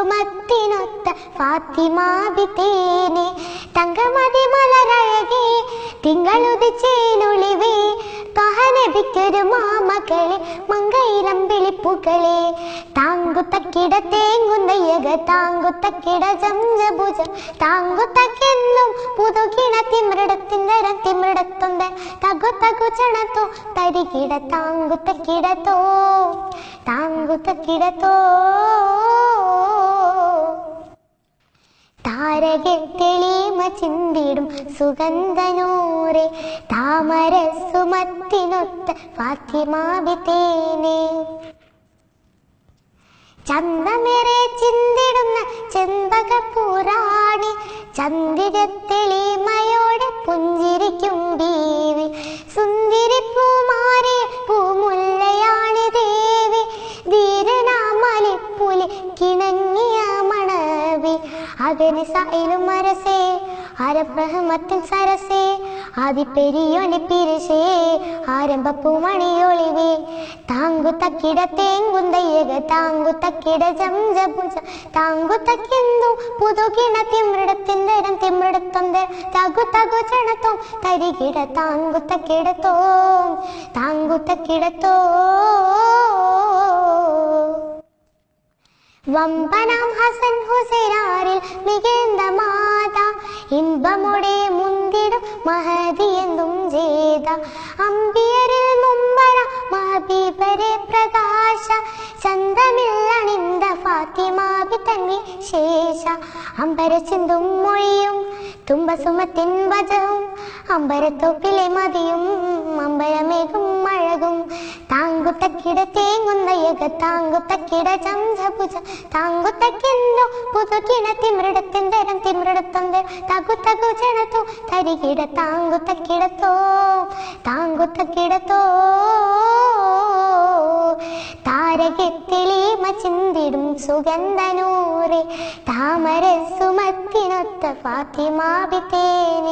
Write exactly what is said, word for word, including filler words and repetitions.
സുമത്തിനൊത്ത ഫാത്തിമാ ബിത്തേനെ തങ്കമതി മലരഴകേ തിങ്കളുദിച്ചേനൊളിവേ ത്വഹനബിക്കൊരു മാമകളെ മങ്കയിലമ്പിളിപ്പുകളെ താങ്കുത്തക്കിട തേങ്ങുന്നയ്യക താങ്കുത്തക്കിട ജംജഭുജം താങ്കുത്തക്കെന്നും പുതുകിണ തിമൃടത്തിന്തരം തിമൃടത്തൊന്ത തകു തകു ചണത്തോ തരികിട താങ്കുത്തക്കിടത്തോ താങ്കുത്തക്കിടത്തോ താരകെ തെളിമ ചിന്തിടും സുഗന്ധനൂറെ താമര സുമത്തിനൊത്ത ഫാത്തിമാ ബിത്തേനെ ചന്തമേറെ ചിന്തിടുന്ന ചെമ്പകപ്പൂറാണി ചന്ദ്രിക തെളിമയോടെ പുഞ്ചിരിക്കും ബീവി സുന്ദരി പൂമാരി പൂമുല്ലയാണി ദേവി ധീരനാമലിപ്പുലി കിണങ്ങിയ മണവി അകനി സായിലും മരസേ ആരബ്രഹ്മത്തിൻ സരസേ ആദിപ്പെരിയൊലി പിരിശേ ആരംഭപ്പൂമണിയൊളിവേ താങ്കുത്തക്കിട തേങ്കുന്തയ്യക താങ്കുത്തക്കിട ജംജഭുജ താങ്കുത്തക്കെന്തു പുതുകിണ തിമൃടത്തിന്തരം തിമൃടത്തൊന്ത തകു തകു ചണത്തോ തരികിട താങ്കുത്തക്കിടത്തോ താങ്കുത്തക്കിടത്തോ വമ്പനാം ഹസൻ ഹുസൈനാരിൽ മികേന്ദ മാത ഇമ്പമുടെ മുന്തിടും മഹദി എന്തും ജേത അമ്പിയരിൽ മുമ്പര മഹബീബരെ പ്രകാശ ചന്തമില്ലണിന്ദ ഫാത്തിമാ ബിത്തന്നി ശേഷ അമ്പര ചിന്തും മൊഴിയും തുമ്പസുമത്തിൻ വജവും അമ്പരത്തോപ്പിലെ മതിയും അമ്പരമേകും അഴകും താങ്കുത്തക്കിട തേങ്ങുന്നയ്യക താങ്കുത്തക്കിട ജംജഭുജ താങ്കുത്തക്കെന്തോ പുതുകിണ തിമൃടത്തിന്തരം തിമൃടത്തൊന്ത തകു തകു ചണത്തോ തരികിട താങ്കുത്തക്കിടത്തോ താങ്കുത്തക്കിടത്തോ താരകെ തെളിമ ചിന്തിടും സുഗന്ധനൂറെ താമര സുമത്തിനൊത്ത ഫാത്തിമാ ബിത്തേനെ